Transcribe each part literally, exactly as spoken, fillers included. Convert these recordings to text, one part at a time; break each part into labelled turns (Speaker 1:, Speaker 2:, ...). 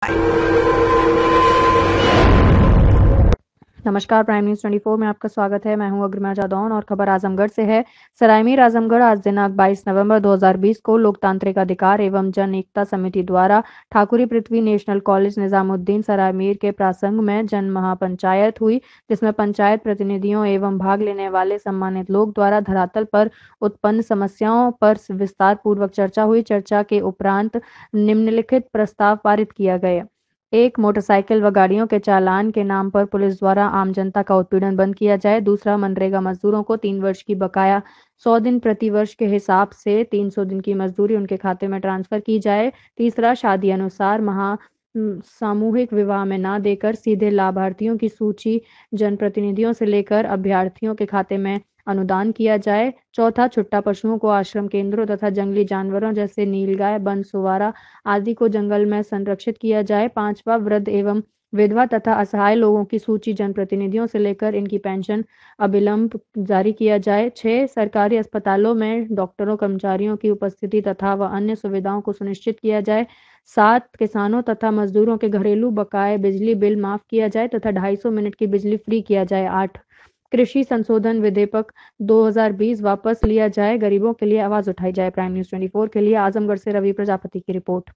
Speaker 1: नमस्कार, prime news चौबीस में आपका स्वागत है। मैं हूं अग्रिमा जादौन और खबर आजमगढ़ से है। सरायमीर आजमगढ़ आज दिनांक बाईस नवंबर दो हज़ार बीस को लोकतांत्रिक अधिकार एवं जन एकता समिति द्वारा ठाकुरी पृथ्वी नेशनल कॉलेज निजामुद्दीन सरायमीर के प्रासंग में जन महापंचायत हुई, जिसमें पंचायत प्रतिनिधियों एवं भाग लेने वाले सम्मानित लोग द्वारा धरातल पर उत्पन्न समस्याओं पर विस्तार पूर्वक चर्चा हुई। चर्चा के उपरांत निम्नलिखित प्रस्ताव पारित किया गया। एक, मोटरसाइकिल व गाड़ियों के चालान के नाम पर पुलिस द्वारा आम जनता का उत्पीड़न बंद किया जाए। दूसरा, मनरेगा मजदूरों को तीन वर्ष की बकाया सौ दिन प्रति वर्ष के हिसाब से तीन सौ दिन की मजदूरी उनके खाते में ट्रांसफर की जाए। तीसरा, शादी अनुसार महा सामूहिक विवाह में ना देकर सीधे लाभार्थियों की सूची जनप्रतिनिधियों से लेकर अभ्यर्थियों के खाते में अनुदान किया जाए। चौथा, छुट्टा पशुओं को आश्रम केंद्रों तथा जंगली जानवरों जैसे नीलगाय, वन सुवारा आदि को जंगल में संरक्षित किया जाए। पांचवा, वृद्ध एवं विधवा तथा असहाय लोगों की सूची जनप्रतिनिधियों से लेकर इनकी पेंशन अविलंब जारी किया जाए। छह, सरकारी अस्पतालों में डॉक्टरों कर्मचारियों की उपस्थिति तथा व अन्य सुविधाओं को सुनिश्चित किया जाए। सात, किसानों तथा मजदूरों के घरेलू बकाये बिजली बिल माफ किया जाए तथा ढाई सौ मिनट की बिजली फ्री किया जाए। आठ, कृषि संशोधन विधेयक दो हज़ार बीस वापस लिया जाए। गरीबों के लिए आवाज उठाई जाए। प्राइम न्यूज चौबीस के लिए आजमगढ़ से रवि प्रजापति की रिपोर्ट।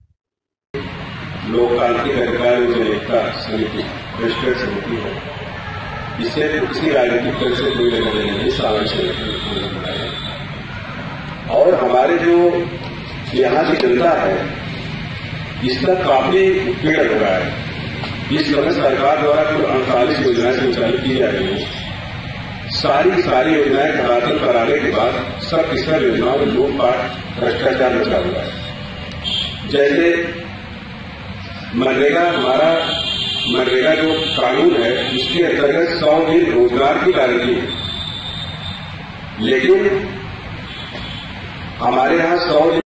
Speaker 2: लोकतांत्रिक अधिकार जन एकता समिति राष्ट्रीय समिति है, इससे किसी राजनीतिक दल से कोई लेना नहीं, सामाजिक है। और हमारे जो यहाँ की जनता है इसका काफी उत्पीड़न हो रहा है। इस समय सरकार द्वारा कुल अड़तालीस योजनाएं संचालित की जा रही है। सारी सारी योजनाएं धरातल पर आने के बाद सब की सब योजनाओं में लूटपाट भ्रष्टाचार मचा हुआ है। जैसे मनरेगा, हमारा मनरेगा जो कानून है उसके अंतर्गत सौ दिन रोजगार की गारंटी है, लेकिन हमारे यहाँ सौ